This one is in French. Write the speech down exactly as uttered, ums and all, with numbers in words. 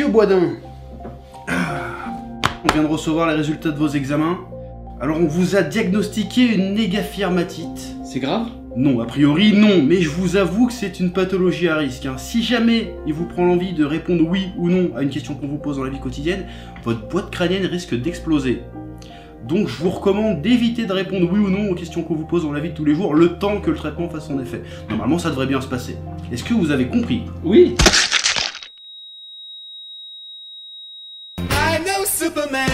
Monsieur Boisdin, on vient de recevoir les résultats de vos examens. Alors on vous a diagnostiqué une négaphirmatite. C'est grave? Non, a priori non, mais je vous avoue que c'est une pathologie à risque. Hein. Si jamais il vous prend l'envie de répondre oui ou non à une question qu'on vous pose dans la vie quotidienne, votre boîte crânienne risque d'exploser. Donc je vous recommande d'éviter de répondre oui ou non aux questions qu'on vous pose dans la vie de tous les jours, le temps que le traitement fasse son effet. Normalement ça devrait bien se passer. Est-ce que vous avez compris? Oui. I know Superman.